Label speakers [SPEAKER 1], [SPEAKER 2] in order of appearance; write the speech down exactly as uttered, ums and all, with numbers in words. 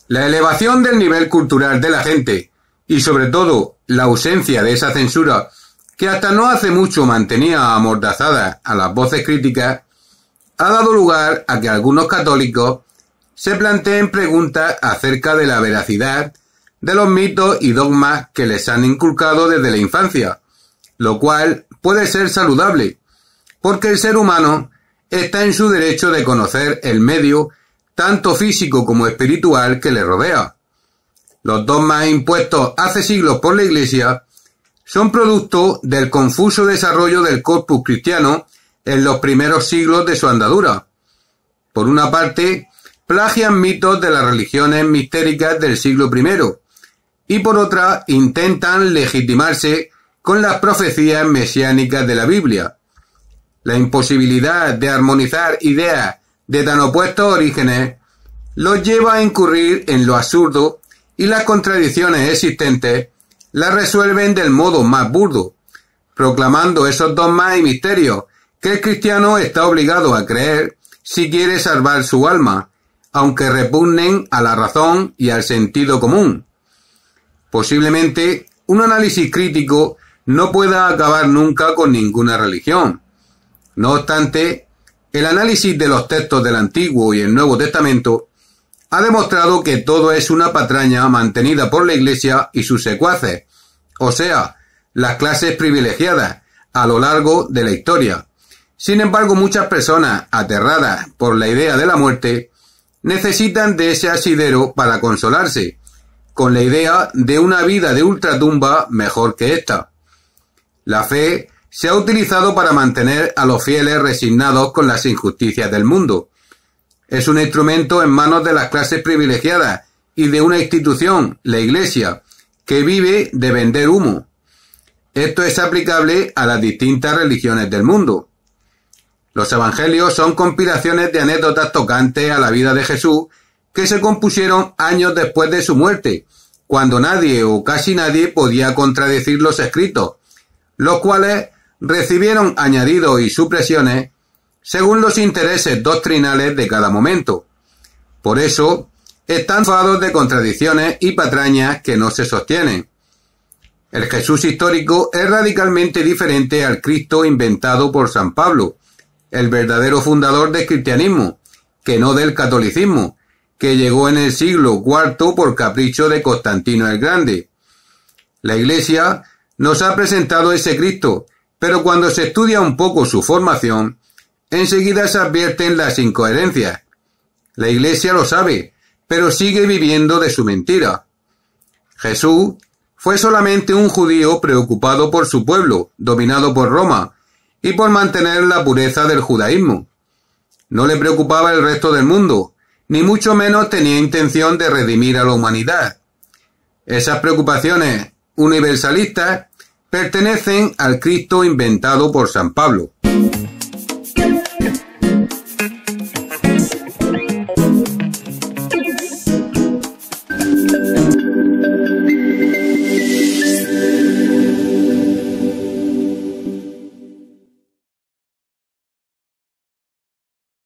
[SPEAKER 1] La elevación del nivel cultural de la gente y sobre todo la ausencia de esa censura que hasta no hace mucho mantenía amordazadas a las voces críticas ha dado lugar a que algunos católicos se planteen preguntas acerca de la veracidad de los mitos y dogmas que les han inculcado desde la infancia, lo cual puede ser saludable, porque el ser humano está en su derecho de conocer el medio, tanto físico como espiritual, que le rodea. Los dogmas impuestos hace siglos por la Iglesia son producto del confuso desarrollo del corpus cristiano en los primeros siglos de su andadura. Por una parte, plagian mitos de las religiones mistéricas del siglo primero, y por otra, intentan legitimarse con las profecías mesiánicas de la Biblia. La imposibilidad de armonizar ideas de tan opuestos orígenes los lleva a incurrir en lo absurdo y las contradicciones existentes las resuelven del modo más burdo, proclamando esos dogmas y misterios que el cristiano está obligado a creer si quiere salvar su alma, aunque repugnen a la razón y al sentido común. Posiblemente un análisis crítico no pueda acabar nunca con ninguna religión. No obstante, el análisis de los textos del Antiguo y el Nuevo Testamento ha demostrado que todo es una patraña mantenida por la Iglesia y sus secuaces, o sea, las clases privilegiadas, a lo largo de la historia. Sin embargo, muchas personas, aterradas por la idea de la muerte, necesitan de ese asidero para consolarse, con la idea de una vida de ultratumba mejor que esta. La fe se ha utilizado para mantener a los fieles resignados con las injusticias del mundo. Es un instrumento en manos de las clases privilegiadas y de una institución, la Iglesia, que vive de vender humo. Esto es aplicable a las distintas religiones del mundo. Los evangelios son compilaciones de anécdotas tocantes a la vida de Jesús que se compusieron años después de su muerte, cuando nadie o casi nadie podía contradecir los escritos, los cuales recibieron añadidos y supresiones según los intereses doctrinales de cada momento. Por eso, están forrados de contradicciones y patrañas que no se sostienen. El Jesús histórico es radicalmente diferente al Cristo inventado por San Pablo, el verdadero fundador del cristianismo, que no del catolicismo, que llegó en el siglo cuarto por capricho de Constantino el Grande. La Iglesia nos ha presentado ese Cristo, pero cuando se estudia un poco su formación, enseguida se advierten las incoherencias. La Iglesia lo sabe, pero sigue viviendo de su mentira. Jesús fue solamente un judío preocupado por su pueblo, dominado por Roma, y por mantener la pureza del judaísmo. No le preocupaba el resto del mundo, ni mucho menos tenía intención de redimir a la humanidad. Esas preocupaciones universalistas pertenecen al Cristo inventado por San Pablo.